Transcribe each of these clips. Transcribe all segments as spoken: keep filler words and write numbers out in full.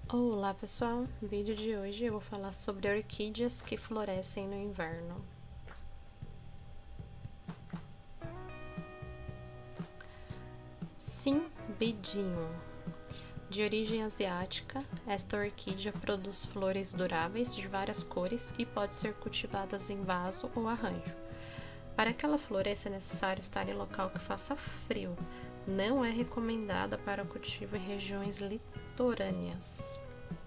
Olá pessoal, no vídeo de hoje eu vou falar sobre orquídeas que florescem no inverno. Cimbidinho. De origem asiática, esta orquídea produz flores duráveis de várias cores e pode ser cultivada em vaso ou arranjo. Para que ela floresça é necessário estar em local que faça frio. Não é recomendada para cultivo em regiões litorâneas.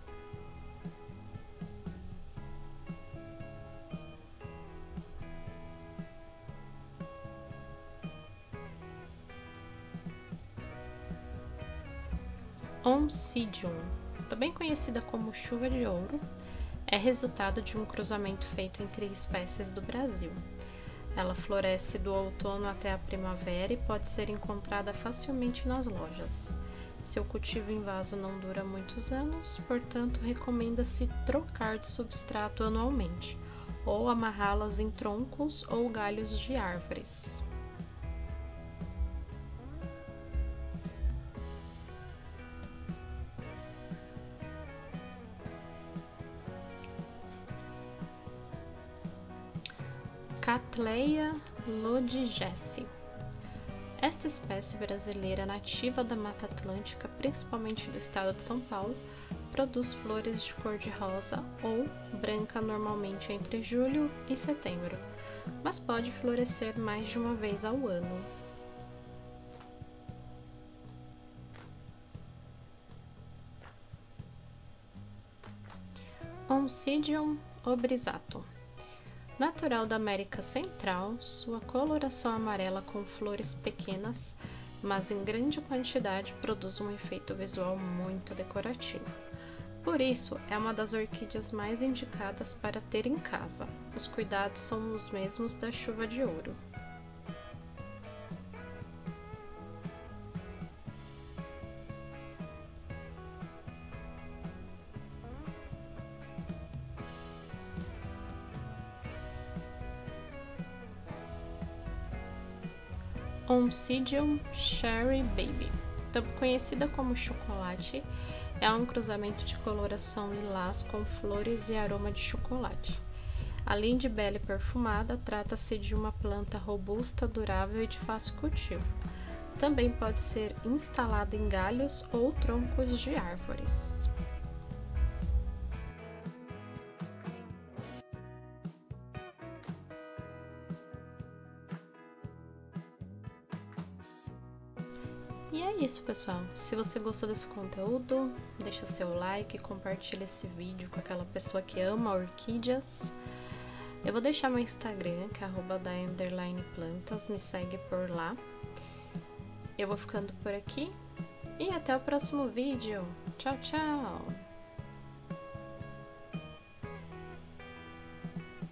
Oncidium, também conhecida como chuva de ouro, é resultado de um cruzamento feito entre espécies do Brasil. Ela floresce do outono até a primavera e pode ser encontrada facilmente nas lojas. Seu cultivo em vaso não dura muitos anos, portanto, recomenda-se trocar de substrato anualmente, ou amarrá-las em troncos ou galhos de árvores. Cattleya lodigesi. Esta espécie brasileira nativa da Mata Atlântica, principalmente do estado de São Paulo, produz flores de cor de rosa ou branca normalmente entre julho e setembro, mas pode florescer mais de uma vez ao ano. Oncidium obrisato. Natural da América Central, sua coloração amarela com flores pequenas, mas em grande quantidade, produz um efeito visual muito decorativo. Por isso, é uma das orquídeas mais indicadas para ter em casa. Os cuidados são os mesmos da chuva de ouro. Oncidium Cherry Baby, também conhecida como chocolate, é um cruzamento de coloração lilás com flores e aroma de chocolate. Além de bela e perfumada, trata-se de uma planta robusta, durável e de fácil cultivo. Também pode ser instalada em galhos ou troncos de árvores. E é isso, pessoal. Se você gostou desse conteúdo, deixa seu like, compartilha esse vídeo com aquela pessoa que ama orquídeas. Eu vou deixar meu Instagram, que é arroba da underline plantas, me segue por lá. Eu vou ficando por aqui e até o próximo vídeo. Tchau, tchau!